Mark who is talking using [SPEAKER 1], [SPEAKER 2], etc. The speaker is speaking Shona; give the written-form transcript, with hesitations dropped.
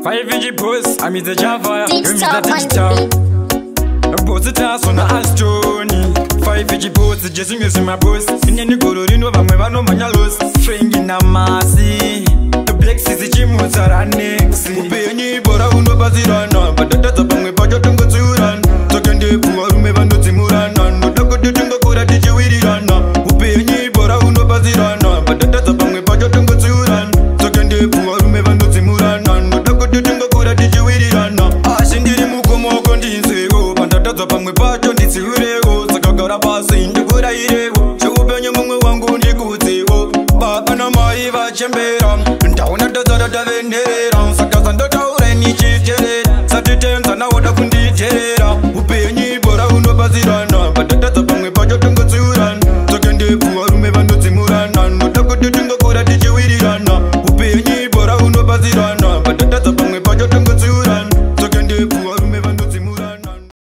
[SPEAKER 1] 5VG boss, I'm in the Java,
[SPEAKER 2] Deep
[SPEAKER 1] you're in the
[SPEAKER 2] South
[SPEAKER 1] digital. Boss it has on the Astoni. 5VG boss, just in my boss. In any Gorino, I'm a man of Manalos. String in a massy. The black city gym was our next. Ubeni, but I will know Bazirana. But the data from a budget and go to run. Talking to poor, who may want to Timurana. No, the good thing go to teach you with Irana. Ubeni, but I will know Bazirana. But the data from a budget and go to run. Talking to poor, who may want to Timurana. No, the good thing go to teach you with Irana. I sing the Mukomo continue. Pangwe pacho nditsirego sakagara pasi ndikurairego cheupenyu mumwe wangu ndikudziko baba namai vachembera ndaona tadzara tavenherera saka zandotau